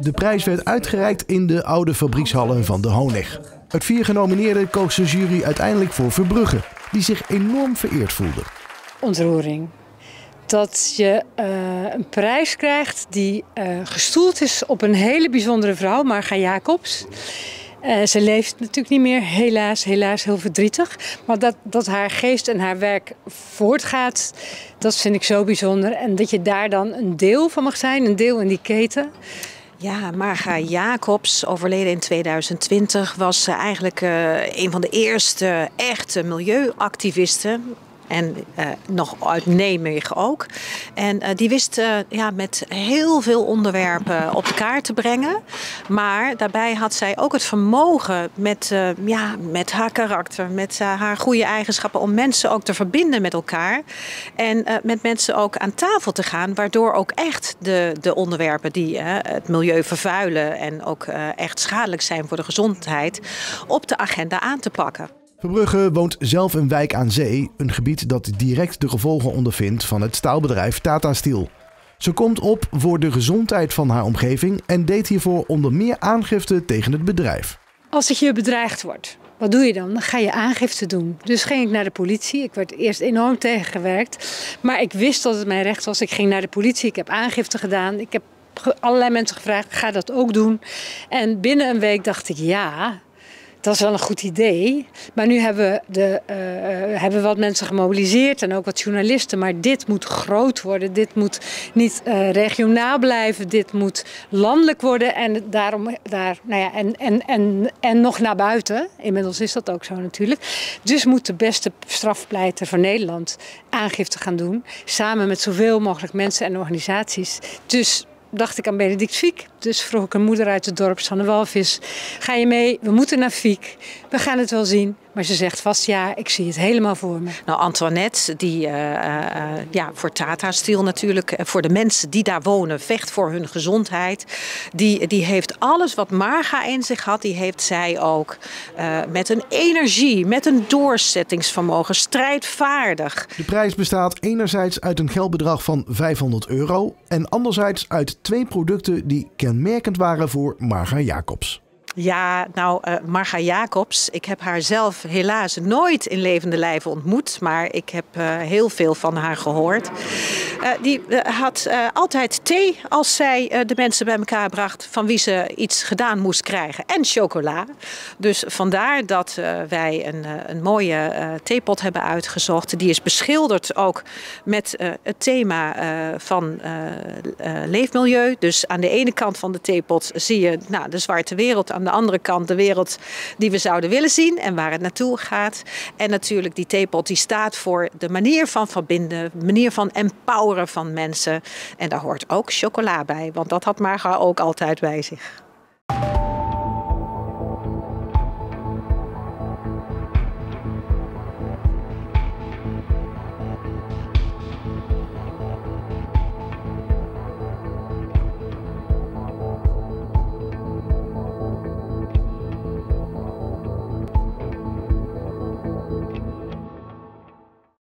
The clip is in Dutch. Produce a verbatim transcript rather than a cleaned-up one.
De prijs werd uitgereikt in de oude fabriekshallen van de Honig. Uit vier genomineerden koos de jury uiteindelijk voor Verbrugge, die zich enorm vereerd voelde. Ontroering. Dat je uh, een prijs krijgt die uh, gestoeld is op een hele bijzondere vrouw, Marga Jacobs. Uh, ze leeft natuurlijk niet meer, helaas, helaas heel verdrietig. Maar dat, dat haar geest en haar werk voortgaat, dat vind ik zo bijzonder. En dat je daar dan een deel van mag zijn, een deel in die keten. Ja, Marga Jacobs, overleden in tweeduizend twintig, was uh, eigenlijk uh, een van de eerste echte milieuactivisten. En uh, nog uit Nijmegen ook. En uh, die wist uh, ja, met heel veel onderwerpen op de kaart te brengen. Maar daarbij had zij ook het vermogen met, uh, ja, met haar karakter, met uh, haar goede eigenschappen, om mensen ook te verbinden met elkaar. En uh, met mensen ook aan tafel te gaan, waardoor ook echt de, de onderwerpen die uh, het milieu vervuilen en ook uh, echt schadelijk zijn voor de gezondheid, op de agenda aan te pakken. Verbrugge woont zelf een wijk aan zee, een gebied dat direct de gevolgen ondervindt van het staalbedrijf Tata Steel. Ze komt op voor de gezondheid van haar omgeving en deed hiervoor onder meer aangifte tegen het bedrijf. Als het je bedreigd wordt, wat doe je dan? Dan ga je aangifte doen. Dus ging ik naar de politie. Ik werd eerst enorm tegengewerkt, maar ik wist dat het mijn recht was. Ik ging naar de politie, ik heb aangifte gedaan, ik heb allerlei mensen gevraagd, ga dat ook doen. En binnen een week dacht ik, ja, dat is wel een goed idee. Maar nu hebben we, de, uh, hebben we wat mensen gemobiliseerd en ook wat journalisten. Maar dit moet groot worden. Dit moet niet uh, regionaal blijven. Dit moet landelijk worden. En, daarom, daar, nou ja, en, en, en, en nog naar buiten. Inmiddels is dat ook zo natuurlijk. Dus moet de beste strafpleiter van Nederland aangifte gaan doen. Samen met zoveel mogelijk mensen en organisaties. Dus dacht ik aan Benedict Fiek. Dus vroeg ik een moeder uit het dorp, Sanne Walvis, ga je mee? We moeten naar Fiek. We gaan het wel zien. Maar ze zegt vast ja, ik zie het helemaal voor me. Nou, Antoinette, die uh, uh, ja, voor Tata Steel natuurlijk, voor de mensen die daar wonen, vecht voor hun gezondheid. Die, die heeft alles wat Marga in zich had, die heeft zij ook uh, met een energie, met een doorzettingsvermogen, strijdvaardig. De prijs bestaat enerzijds uit een geldbedrag van vijfhonderd euro en anderzijds uit twee producten die kenmerkend waren voor Marga Jacobs. Ja, nou, uh, Marga Jacobs, ik heb haar zelf helaas nooit in levende lijve ontmoet, maar ik heb uh, heel veel van haar gehoord. Uh, die uh, had uh, altijd thee als zij uh, de mensen bij elkaar bracht van wie ze iets gedaan moest krijgen. En chocola. Dus vandaar dat uh, wij een, uh, een mooie uh, theepot hebben uitgezocht. Die is beschilderd ook met uh, het thema uh, van uh, uh, leefmilieu. Dus aan de ene kant van de theepot zie je nou, de zwarte wereld, aan de andere kant de wereld die we zouden willen zien en waar het naartoe gaat. En natuurlijk die theepot die staat voor de manier van verbinden, de manier van empoweren van mensen. En daar hoort ook chocola bij, want dat had Marga ook altijd bij zich.